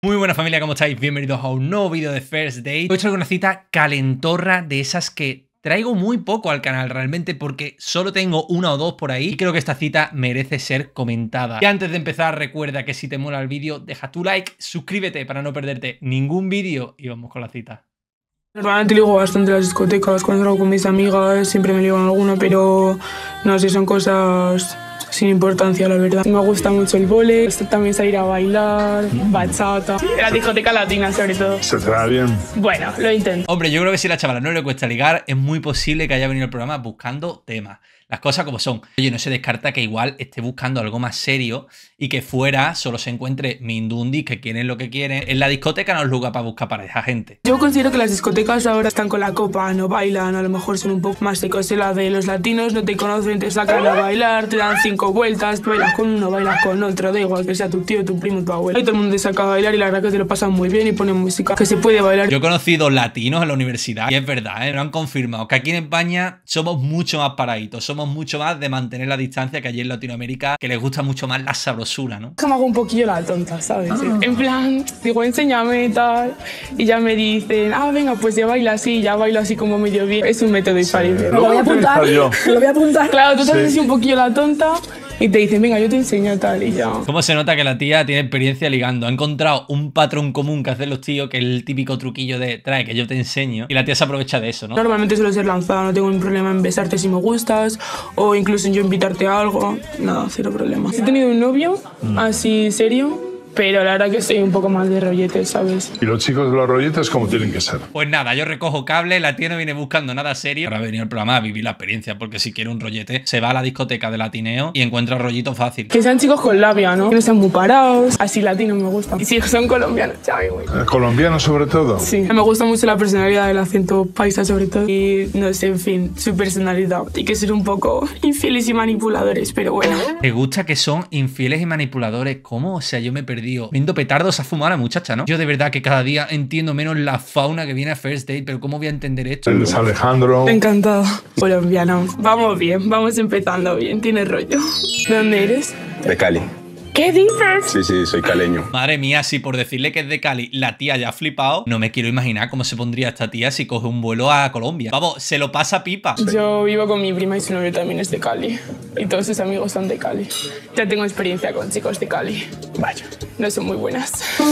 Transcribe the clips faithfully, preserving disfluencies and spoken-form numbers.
Muy buena familia, ¿cómo estáis? Bienvenidos a un nuevo vídeo de First Date. Hoy traigo una cita calentorra de esas que traigo muy poco al canal realmente porque solo tengo una o dos por ahí y creo que esta cita merece ser comentada. Y antes de empezar, recuerda que si te mola el vídeo, deja tu like, suscríbete para no perderte ningún vídeo y vamos con la cita. Normalmente ligo bastante las discotecas, cuando salgo con mis amigas siempre me ligo en alguna, pero no sé, son cosas sin importancia, la verdad. Me gusta mucho el vóley, me gusta también salir a bailar, bachata, la discoteca latina sobre todo. ¿Se te da bien? Bueno, lo intento. Hombre, yo creo que si a la chavala no le cuesta ligar, es muy posible que haya venido al programa buscando temas. Las cosas como son. Oye, no se descarta que igual esté buscando algo más serio y que fuera solo se encuentre mindundis que quieren lo que quieren. En la discoteca no es lugar para buscar pareja, gente. Yo considero que las discotecas ahora están con la copa, no bailan, a lo mejor son un poco más secos. La de los latinos no te conocen, te sacan a bailar, te dan cinco vueltas, tú bailas con uno, bailas con otro, da igual que sea tu tío, tu primo, tu abuelo. Y todo el mundo te saca a bailar y la verdad que te lo pasan muy bien y ponen música que se puede bailar. Yo he conocido latinos en la universidad y es verdad, ¿eh? Me lo han confirmado, que aquí en España somos mucho más paraditos, somos mucho más de mantener la distancia que allí en Latinoamérica, que les gusta mucho más la sabrosura, ¿no? Que me hago un poquillo la tonta, ¿sabes? Ah. En plan, digo, enséñame tal, y ya me dicen, ah, venga, pues ya baila así, ya bailo así como medio bien. Es un método infalible. Lo voy a apuntar, lo voy a apuntar. Claro, tú te haces así un poquillo la tonta y te dicen, venga, yo te enseño tal y ya. ¿Cómo se nota que la tía tiene experiencia ligando? Ha encontrado un patrón común que hacen los tíos, que es el típico truquillo de trae que yo te enseño, y la tía se aprovecha de eso, ¿no? Normalmente suelo ser lanzada, no tengo ningún problema en besarte si me gustas, o incluso en yo invitarte a algo, nada, cero problema. He tenido un novio, mm. así serio, pero la verdad que soy un poco más de rollete, ¿sabes? ¿Y los chicos de los rolletes cómo tienen que ser? Pues nada, yo recojo cable, la tía no viene buscando nada serio. Ahora ha venido al programa a vivir la experiencia, porque si quiere un rollete, se va a la discoteca de latineo y encuentra rollito fácil. Que sean chicos con labia, ¿no? Que no sean muy parados, así latinos me gustan. Y si son colombianos, ya me voy. ¿Colombianos sobre todo? Sí, me gusta mucho la personalidad, el acento paisa sobre todo. Y no sé, en fin, su personalidad. Hay que ser un poco infieles y manipuladores, pero bueno. ¿Te gusta que son infieles y manipuladores? ¿Cómo? O sea, yo me he perdido. Viendo petardos se ha fumado la muchacha, ¿no? Yo de verdad que cada día entiendo menos la fauna que viene a First Date, pero ¿cómo voy a entender esto? El de Alejandro. Encantado. Colombiano. Vamos bien, vamos empezando bien, tienes rollo. ¿De dónde eres? De Cali. ¿Qué dices? Sí, sí, soy caleño. Madre mía, si por decirle que es de Cali la tía ya ha flipado, no me quiero imaginar cómo se pondría esta tía si coge un vuelo a Colombia. Vamos, se lo pasa pipa. Yo vivo con mi prima y su novio también es de Cali. Y todos sus amigos son de Cali. Ya tengo experiencia con chicos de Cali. Vaya. No son muy buenas.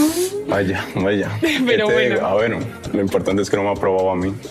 Vaya, vaya. Pero bueno. Ah, bueno, lo importante es que no me ha probado a mí.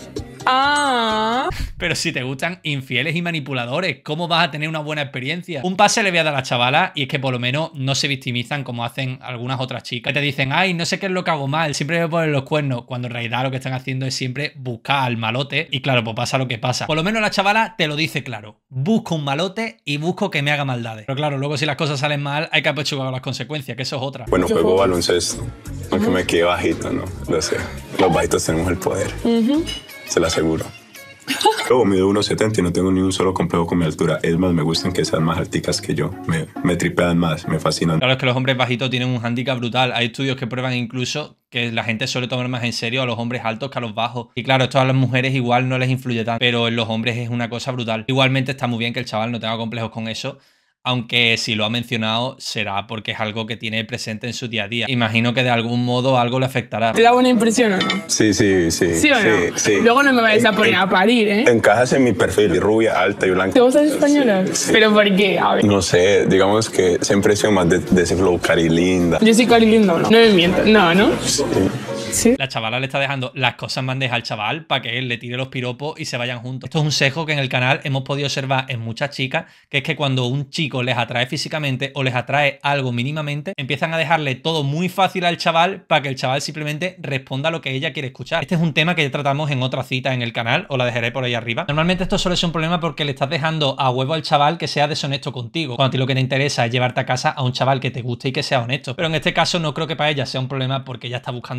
Ah. Pero si te gustan infieles y manipuladores, ¿cómo vas a tener una buena experiencia? Un pase le voy a dar a la chavala y es que por lo menos no se victimizan como hacen algunas otras chicas. Que te dicen, ay, no sé qué es lo que hago mal, siempre me ponen los cuernos, cuando en realidad lo que están haciendo es siempre buscar al malote y claro, pues pasa lo que pasa. Por lo menos la chavala te lo dice claro. Busco un malote y busco que me haga maldades. Pero claro, luego si las cosas salen mal, hay que apechugar las consecuencias, que eso es otra. Bueno, juego baloncesto, aunque me quede bajito, ¿no? Lo sé. Los bajitos tenemos el poder. Uh-huh. Se lo aseguro. Luego mido uno setenta y no tengo ni un solo complejo con mi altura. Es más, me gustan que sean más alticas que yo. Me, me tripean más, me fascinan. Claro, es que los hombres bajitos tienen un hándicap brutal. Hay estudios que prueban incluso que la gente suele tomar más en serio a los hombres altos que a los bajos. Y claro, esto a las mujeres igual no les influye tanto, pero en los hombres es una cosa brutal. Igualmente está muy bien que el chaval no tenga complejos con eso, aunque si lo ha mencionado será porque es algo que tiene presente en su día a día. Imagino que de algún modo algo le afectará. ¿Te da buena impresión o no? Sí, sí, sí. ¿Sí o no? Sí, sí. Luego no me vayas a poner a parir, ¿eh? Encajas en mi perfil, rubia, alta y blanca. ¿Te gustan españolas? Sí. ¿Pero por qué? A ver. No sé, digamos que esa impresión más de, de ese flow carilinda. ¿Yo soy carilinda o no? No me miento. No, ¿no? Sí. ¿Sí? La chavala le está dejando las cosas en bandeja al chaval para que él le tire los piropos y se vayan juntos. Esto es un sesgo que en el canal hemos podido observar en muchas chicas, que es que cuando un chico les atrae físicamente o les atrae algo mínimamente, empiezan a dejarle todo muy fácil al chaval para que el chaval simplemente responda a lo que ella quiere escuchar. Este es un tema que ya tratamos en otra cita en el canal, os la dejaré por ahí arriba. Normalmente esto suele ser un problema porque le estás dejando a huevo al chaval que sea deshonesto contigo, cuando a ti lo que te interesa es llevarte a casa a un chaval que te guste y que sea honesto. Pero en este caso no creo que para ella sea un problema porque ella está buscando un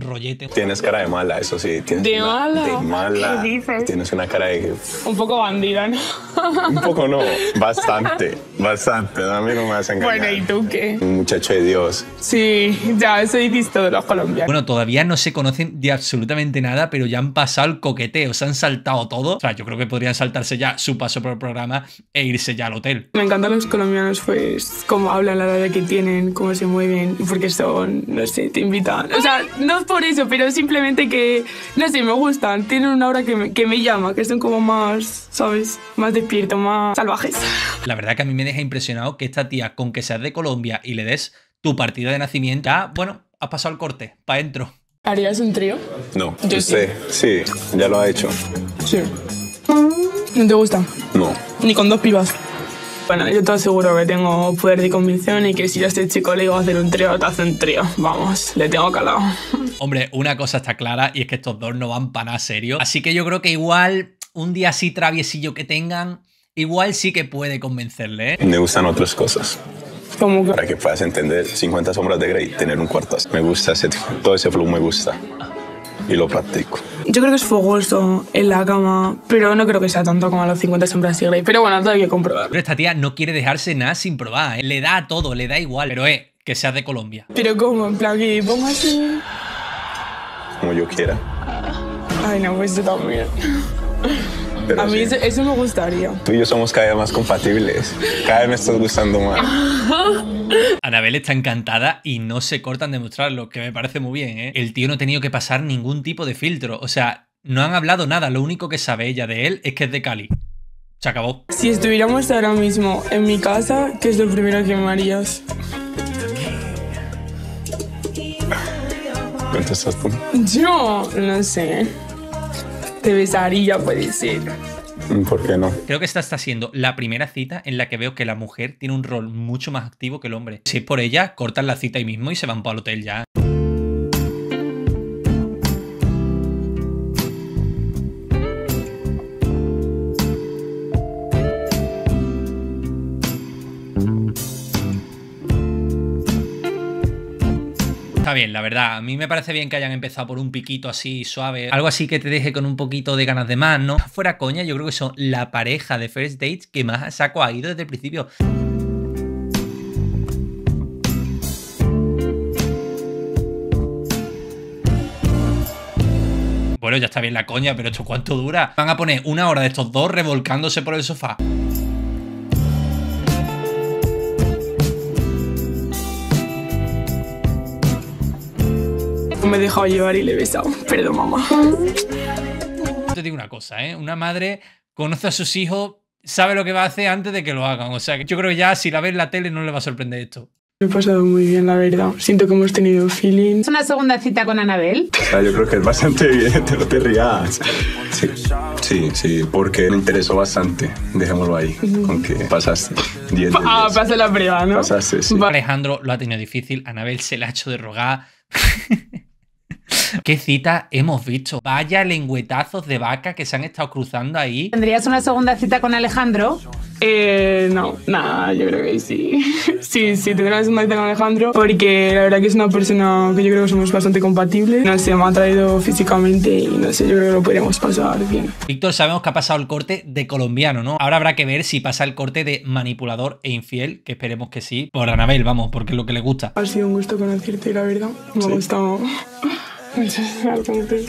rollete. Tienes cara de mala, eso sí. Tienes ¿De una- mala? De mala. ¿Qué dices? Tienes una cara de... Un poco bandida, ¿no? Un poco no, bastante, bastante. A mí no me hacen engañar. Bueno, ¿y tú qué? Un muchacho de Dios. Sí, ya, eso dices todos los colombianos. Bueno, todavía no se conocen de absolutamente nada, pero ya han pasado el coqueteo, se han saltado todo. O sea, yo creo que podrían saltarse ya su paso por el programa e irse ya al hotel. Me encantan los colombianos, pues, cómo hablan, la edad que tienen, cómo se mueven, porque son, no sé, te invitan. O sea, no es por eso, pero simplemente que, no sé, me gustan. Tienen una aura que me, que me llama, que son como más, ¿sabes? Más despiertos, más salvajes. La verdad que a mí me deja impresionado que esta tía, con que seas de Colombia y le des tu partida de nacimiento, ya, bueno, has pasado el corte, para adentro. ¿Harías un trío? No, Yo usted, sí, ya lo ha hecho. Sí. ¿No te gusta? No. Ni con dos pibas. Bueno, yo te aseguro que tengo poder de convicción y que si yo a este chico le digo a hacer un trío, te hace un trío. Vamos, le tengo calado. Hombre, una cosa está clara y es que estos dos no van para nada serio. Así que yo creo que igual un día así traviesillo que tengan, igual sí que puede convencerle, ¿eh? Me gustan otras cosas. Como que... Para que puedas entender cincuenta sombras de Grey, tener un cuarto así. Me gusta ese, todo ese flow me gusta. Y lo practico. Yo creo que es fogoso en la cama, pero no creo que sea tanto como a los cincuenta sombras de Grey. Pero bueno, todo hay que comprobar. Pero esta tía no quiere dejarse nada sin probar, ¿eh? Le da a todo, le da igual. Pero eh, que seas de Colombia. Pero como, en plan, que pongo así... Como yo quiera. Ay, no, pues yo también. Pero A mí sí, eso, eso me gustaría. tú y yo somos cada vez más compatibles. Cada vez me estás gustando más. Anabel está encantada y no se cortan de mostrarlo, que me parece muy bien, ¿eh? El tío no ha tenido que pasar ningún tipo de filtro. O sea, no han hablado nada. Lo único que sabe ella de él es que es de Cali. Se acabó. Si estuviéramos ahora mismo en mi casa, ¿qué es lo primero que me harías? ¿Contestas tú? Yo, no sé. Te besaría, puede ser. ¿Por qué no? Creo que esta está siendo la primera cita en la que veo que la mujer tiene un rol mucho más activo que el hombre. Si es por ella, cortan la cita ahí mismo y se van para el hotel ya. Está bien, la verdad. A mí me parece bien que hayan empezado por un piquito así suave. Algo así que te deje con un poquito de ganas de más, ¿no? Fuera coña, yo creo que son la pareja de first dates que más a saco ha ido desde el principio. Bueno, ya está bien la coña, pero ¿esto cuánto dura? Van a poner una hora de estos dos revolcándose por el sofá. Me he dejado llevar y le he besado. Perdón, mamá. Te digo una cosa, ¿eh? Una madre conoce a sus hijos, sabe lo que va a hacer antes de que lo hagan. O sea, que yo creo que ya si la ve en la tele no le va a sorprender esto. Me he pasado muy bien, la verdad. Siento que hemos tenido feeling. ¿Es una segunda cita con Anabel? O sea, yo creo que es bastante evidente, no te rías. Sí, sí, sí, porque me interesó bastante. Dejémoslo ahí, con que pasaste diez de Ah, diez. pasé la prueba, ¿no? Pasaste, sí. Va- Alejandro lo ha tenido difícil, Anabel se la ha hecho de rogar. ¿Qué cita hemos visto? Vaya lengüetazos de vaca que se han estado cruzando ahí. ¿Tendrías una segunda cita con Alejandro? Eh, no, nada, yo creo que sí. Sí, sí, tendré una segunda cita con Alejandro, porque la verdad que es una persona que yo creo que somos bastante compatibles. No sé, me ha atraído físicamente y no sé, yo creo que lo podríamos pasar bien. Víctor, sabemos que ha pasado el corte de colombiano, ¿no? Ahora habrá que ver si pasa el corte de manipulador e infiel, que esperemos que sí. Por Anabel, vamos, porque es lo que le gusta. Ha sido un gusto conocerte, la verdad. Me ha gustado mucho estar contigo.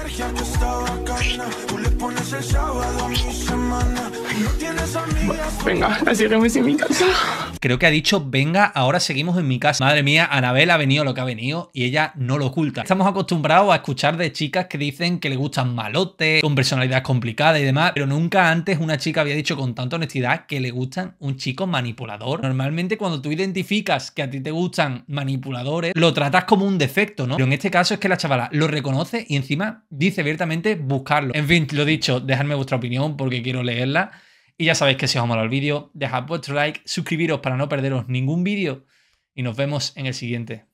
Venga, la seguimos en mi casa. Creo que ha dicho, venga, ahora seguimos en mi casa. Madre mía, Anabel ha venido lo que ha venido y ella no lo oculta. Estamos acostumbrados a escuchar de chicas que dicen que le gustan malotes, con personalidad complicada y demás, pero nunca antes una chica había dicho con tanta honestidad que le gustan un chico manipulador. Normalmente cuando tú identificas que a ti te gustan manipuladores, lo tratas como un defecto, ¿no? Pero en este caso es que la chavala lo reconoce y encima dice abiertamente buscarlo. En fin, lo dicho, dejadme vuestra opinión porque quiero leerla. Y ya sabéis que si os ha molado el vídeo, dejad vuestro like, suscribiros para no perderos ningún vídeo y nos vemos en el siguiente.